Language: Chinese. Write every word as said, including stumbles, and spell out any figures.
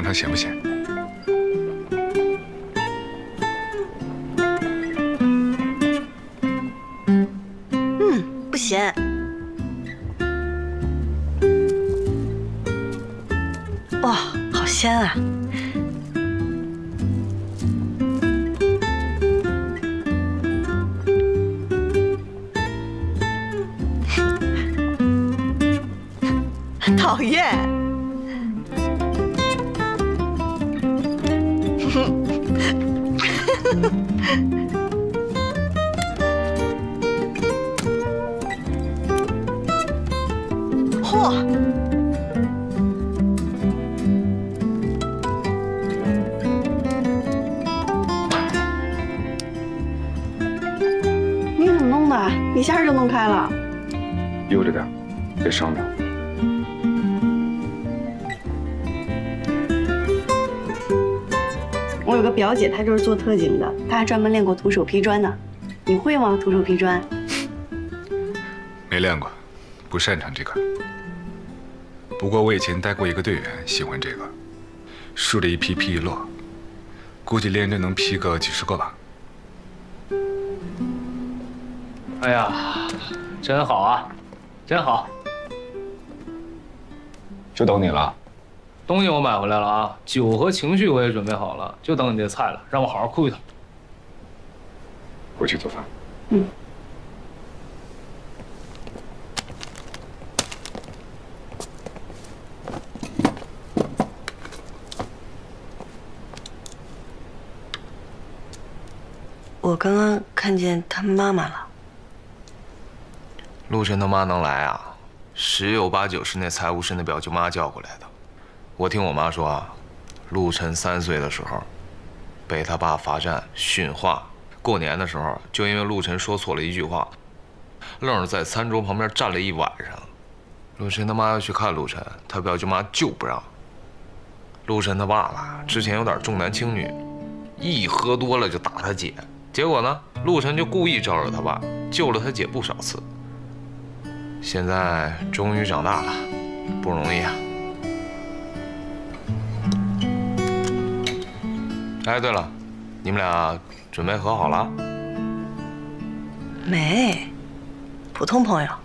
看咸不咸？ 嗯，不咸。哇，好鲜啊！讨厌。嚯！你怎么弄的？一下就弄开了。 悠着点，别伤着。 我有个表姐，她就是做特警的，她还专门练过徒手劈砖呢。你会吗？徒手劈砖？ 没练过，不擅长这个。不过我以前带过一个队员，喜欢这个，竖着一劈劈一摞，估计连着能劈个几十个吧。 哎呀，真好啊，真好！ 就等你了。 东西我买回来了啊，酒和情绪我也准备好了，就等你这菜了，让我好好哭一趟。 回去做饭。 嗯。我刚刚看见他妈妈了。 陆晨他妈能来啊，十有八九是那财务室那表舅妈叫过来的。 我听我妈说啊，陆晨三岁的时候，被他爸罚站训话。过年的时候，就因为陆晨说错了一句话，愣是在餐桌旁边站了一晚上。陆晨他妈要去看陆晨，他表舅妈就不让。陆晨他爸爸之前有点重男轻女，一喝多了就打他姐。结果呢，陆晨就故意招惹他爸，救了他姐不少次。现在终于长大了，不容易啊。 哎，对了，你们俩准备和好了？ 没，普通朋友。